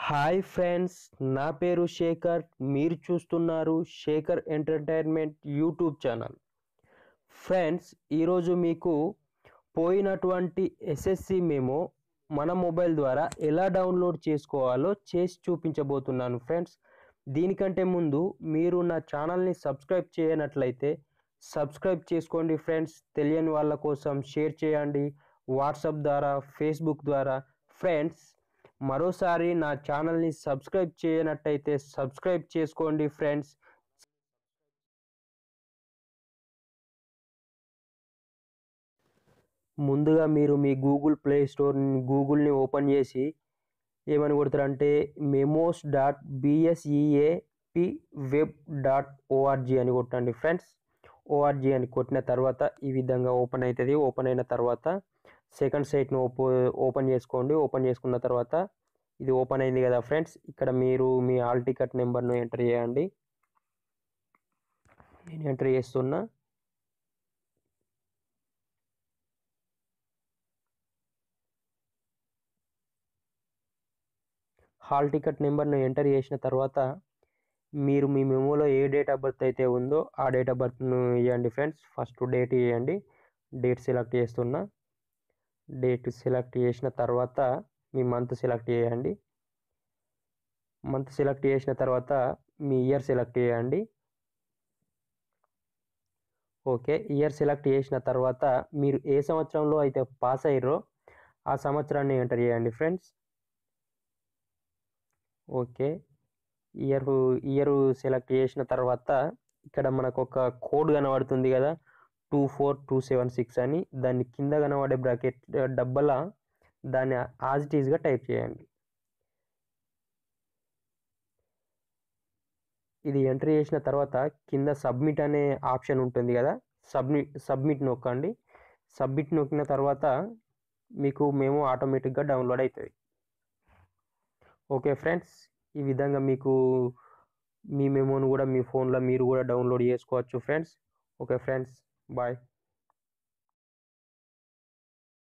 Hi friends, నా పేరు శేఖర్. మీరు చూస్తున్నారు Shekhar entertainment YouTube channel. Friends, ఈరోజు మీకు పోయినటువంటి ఎస్ఎస్సి మెమో మన మొబైల్ ద్వారా ఎలా డౌన్లోడ్ చేసుకోవాలో చేసి చూపించబోతున్నాను. ఫ్రెండ్స్, దీనికంటే ముందు మీరు నా ఛానల్ని సబ్స్క్రైబ్ చేయనట్లయితే సబ్స్క్రైబ్ చేసుకోండి. ఫ్రెండ్స్, తెలియని వాళ్ళ కోసం షేర్ చేయండి, వాట్సాప్ ద్వారా, ఫేస్బుక్ ద్వారా. ఫ్రెండ్స్, మరోసారి నా ఛానల్ని సబ్స్క్రైబ్ చేయనట్టయితే సబ్స్క్రైబ్ చేసుకోండి. ఫ్రెండ్స్, ముందుగా మీరు మీ గూగుల్ని ఓపెన్ చేసి ఏమని కొడతారంటే memos.bsepweb.org అని కొట్టండి. ఫ్రెండ్స్, ఓఆర్జీ అని కొట్టిన తర్వాత ఈ విధంగా ఓపెన్ అవుతుంది. ఓపెన్ అయిన తర్వాత సెకండ్ సైట్ను ఓపెన్ చేసుకోండి. ఓపెన్ చేసుకున్న తర్వాత ఇది ఓపెన్ అయింది కదా ఫ్రెండ్స్, ఇక్కడ మీరు మీ హాల్ టికెట్ నెంబర్ను ఎంటర్ చేయండి. నేను ఎంటర్ చేస్తున్నా. హాల్ టికెట్ నెంబర్ను ఎంటర్ చేసిన తర్వాత మీరు మీ మెమోలో ఏ డేట్ ఆఫ్ బర్త్ అయితే ఉందో ఆ డేట్ ఆఫ్ బర్త్ను ఇవ్వండి. ఫ్రెండ్స్, ఫస్ట్ డేట్ ఇవ్వండి. డేట్ సెలెక్ట్ చేస్తున్నా. డేట్ సెలెక్ట్ చేసిన తర్వాత మీ మంత్ సెలెక్ట్ చేయండి. మంత్ సెలెక్ట్ చేసిన తర్వాత మీ ఇయర్ సెలెక్ట్ చేయండి. ఓకే, ఇయర్ సెలెక్ట్ చేసిన తర్వాత మీరు ఏ సంవత్సరంలో అయితే పాస్ అయ్యారో ఆ సంవత్సరాన్ని ఎంటర్ చేయండి. ఫ్రెండ్స్, ఓకే, ఇయర్ సెలెక్ట్ చేసిన తర్వాత ఇక్కడ మనకు ఒక కోడ్ కనబడుతుంది కదా, 24276 అని. దాన్ని కింద కనబడే బ్రాకెట్ డబ్బల దాన్ని యాజ్ ఇట్ ఈజ్గా టైప్ చేయండి. ఇది ఎంటర్ చేసిన తర్వాత కింద సబ్మిట్ అనే ఆప్షన్ ఉంటుంది కదా, సబ్మిట్ నొక్కండి. సబ్మిట్ నొక్కిన తర్వాత మీకు మేము ఆటోమేటిక్గా డౌన్లోడ్ అవుతుంది. ఓకే ఫ్రెండ్స్, ఈ విధంగా మీకు మీ మెమోను కూడా మీ ఫోన్లో మీరు కూడా డౌన్లోడ్ చేసుకోవచ్చు. Friends, okay friends, bye.